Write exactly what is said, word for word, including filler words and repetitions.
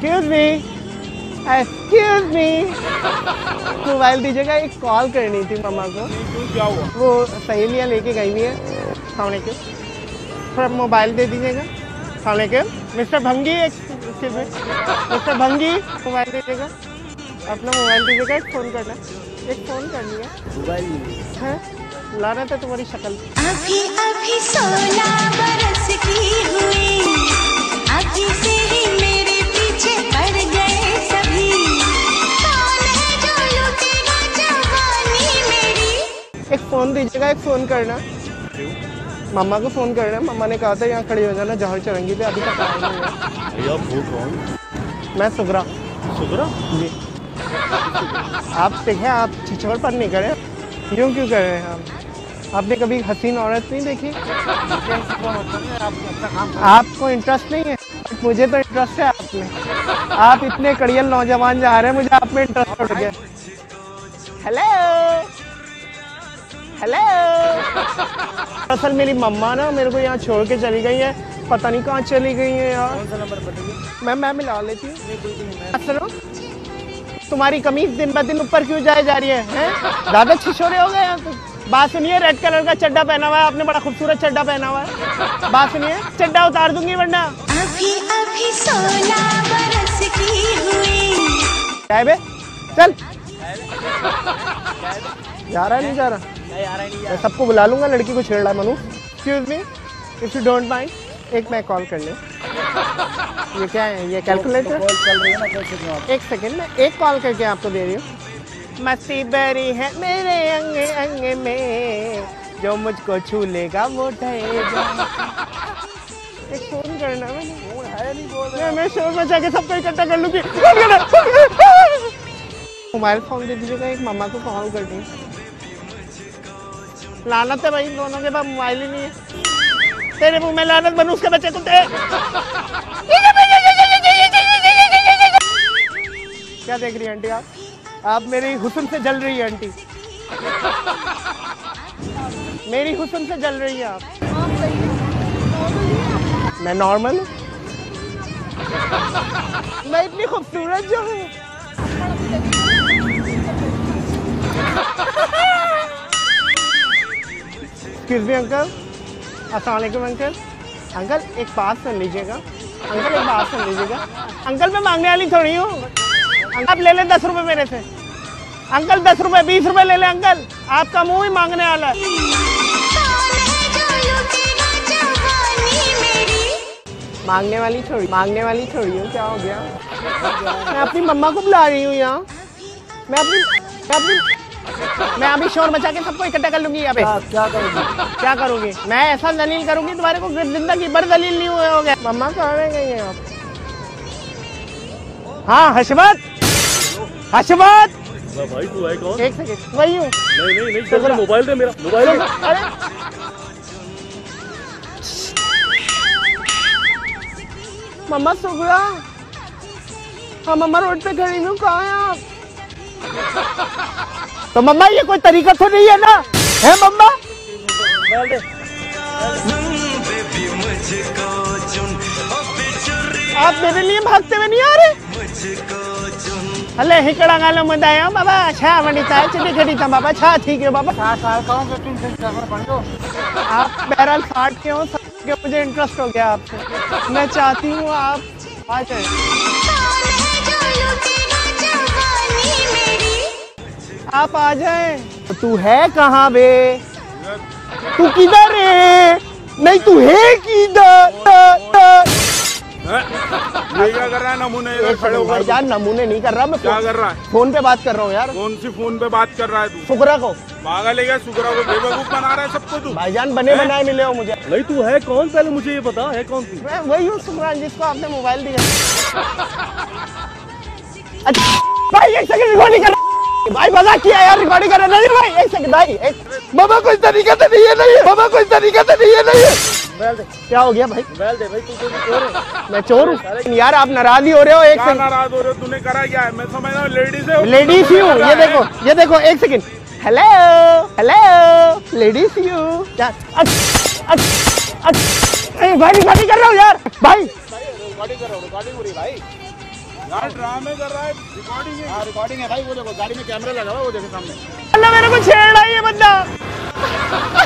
Excuse me, excuse me, mobile दीजिएगा, एक call करनी थी मम्मा को। क्यों, क्या हुआ? वो सहेलियाँ लेके गई हुई है। सलामुअलैकुम, थोड़ा मोबाइल दे दीजिएगा। सलामुअलैकुम mister Bhangi, excuse me mister Bhangi, mobile दीजिएगा, अपना मोबाइल दीजिएगा, एक फ़ोन करना, एक फ़ोन करनी है। मोबाइल है लाना था तुम्हारी शक्ल। अभी अभी सोलह बरस की हुई, अभी से ही मेरे पीछे पड़ गए सभी, कौन है जो लूटेगा जवानी मेरी। एक फ़ोन दीजिएगा, एक फ़ोन करना। मम्मा को फ़ोन करना, मम्मा ने कहा था यहाँ खड़ी हो जाना जहर चरंगी पे, अभी तक आया नहीं है। भैया वो कौन? मैं सुगरा। सुगरा जी। आप देखें, आप छिछोर पर नहीं करें, यूँ क्यों कर रहे हैं आप? आपने कभी हसीन औरत नहीं देखी? आपको इंटरेस्ट नहीं है, मुझे तो इंटरेस्ट है आप में। आप इतने कड़ियल नौजवान जा रहे हैं, मुझे आप में इंटरेस्ट उठ गया। हेलो हेलो, असल मेरी मम्मा ना मेरे को यहाँ छोड़ के चली गई है, पता नहीं कहाँ चली गई है यार। कौन सा नंबर बताइए? मैं मैं मिला लेती हूँ। सुनो, तुम्हारी कमीज दिन ब दिन ऊपर क्यों जाए जा रही है, हैं? ज्यादा छिछोरे हो गए हैं तुम। बात सुनिए, रेड कलर का चड्डा पहना हुआ है आपने, बड़ा खूबसूरत चड्डा पहना हुआ है। बात सुनिए, चड्डा उतार दूंगी वरना। अभी अभी सोलह बरस की हुई। क्या है बे? चल। जा रहा है नहीं जा रहा? मैं सबको बुला लूंगा, लड़की को छेड़ रहा है Manu. Excuse me, if you don't mind, एक मैं कॉल कर ले। ये क्या है, ये कैलकुलेटर? कॉल चल रही है ना, कैसे जवाब? एक सेकंड में एक कॉल करके आपको दे रही हूँ। मस्ती भरी है मेरे अंगे अंगे में, जो मुझको छू लेगा वो ठहेगा। एक फोन करना, मैंने फोन है नहीं बोल रहा। मैं शोर मचा के सबको इकट्ठा कर लूंगी। मोबाइल फोन दे दीजिएगा, एक मम्मा को कॉल करनी है। लानत है भाई, दोनों के पास मोबाइल ही नहीं है। तेरे मुंह में लानत, बनू उसके बच्चे कुत्ते। क्या देख रही है आंटी आप? आप मेरी हुस्न से जल रही है आंटी, मेरी हुस्न से जल रही है आप। मैं नॉर्मल हूँ, मैं इतनी खूबसूरत जो हूँ। एक्सक्यूज मी अंकल, अस्सलाम वालेकुम अंकल। अंकल एक बात सुन लीजिएगा, अंकल एक बात सुन लीजिएगा। अंकल मैं मांगने वाली थोड़ी हूँ, आप ले लें दस रुपए मेरे से। अंकल दस रुपए, बीस रुपए ले लें अंकल, आपका मुंह ही मांगने वाला है। मांगने वाली छोड़ी, मांगने वाली छोड़ी हूँ, क्या हो गया? मैं अपनी मम्मा को बुला रही हूँ यहाँ। मैं अपनी मैं अपनी मैं अभी शोर मचा के सबको इकट्ठा कर लूंगी यहाँ पे। क्या करोगी? क्या करूँगी? मैं ऐसा दलील करूँगी तुम्हारे को जिंदगी भर दलील नहीं हुए हो गया। मम्मा कहाँ रह गई हैं आप? हाँ हशमत, हशमत। भाई तू है कौन? एक सेकंड, वही हूँ। नहीं नहीं नहीं, चल मोबाइल दे मेरा, मोबाइल दे। अरे मम्मा सुगरा, हाँ मम्मा रोड पे खड़ी हूँ, कहाँ हैं आप? तो मम्मा ये कोई तरीका तो नहीं है ना, है मम्मा? मोबाइल दे। आप मेरे लिए भागते हुए नहीं आ रहे? हले हिकड़ा गालो मुदाया बाबा, छा वनिता चिटी खड़ी था बाबा, छा ठीक है बाबा। साठ साल का हूँ, फिफ्टीन से सफर बन दो। आप बहरहाल साठ के हो, के मुझे इंटरेस्ट हो गया आपसे। मैं चाहती हूँ आप आ जाए। आप आ जाए। तो तू है कहाँ बे? तू किधर है? नहीं तू है किधर? ये क्या कर रहा है? नमूने इधर खड़े होकर। यार नमूने नहीं कर रहा मैं। क्या कर रहा है? फोन पे बात कर रहा हूँ यार। कौन सी फोन पे बात कर रहा है तू? सुगरा को पागल है क्या? सुगरा को बेवकूफ बना रहा है सबको तू। भाईजान बने बनाए मिले हो मुझे। नहीं तू है कौन, पहले मुझे ये बता, है कौन तू? मैं वही हूँ सुगरा जिसको आपने मोबाइल दिया। अच्छा भाई एक सेकंड, रिकॉर्डिंग कर भाई, मजाक किया यार, रिकॉर्डिंग कर रहा है भाई। एक सेकंड भाई, एक बाबा कोई तरीका तो नहीं है, नहीं है बाबा कोई तरीका तो नहीं है, नहीं है। मोबाइल दे। क्या हो गया भाई? मोबाइल दे भाई, तू तो चोर है। मैं चोर हूँ यार? आप नाराज ही हो रहे हो। एक सेकंड, नाराज हो रहे हो? तूने करा क्या है? मैं समझ रहा हूँ लेडीज है। लेडीज ही हूँ, ये देखो ये देखो, एक second. Hello hello ladies you क्या? अच्छा अच्छा भाई रिकॉर्डिंग कर रहा हूँ यार भाई, रिकॉर्डिंग कर रहा हूँ, रिकॉर्डिंग हो रही भाई। यार ड्रामे कर रहा है, रिकॉर्डिंग है। हाँ रिकॉर्डिंग है भाई, वो देखो गाड़ी में कैमरा लगा हुआ, वो देखो सामने। अल्लाह मेरे को छेड़ रहा है ये बंदा।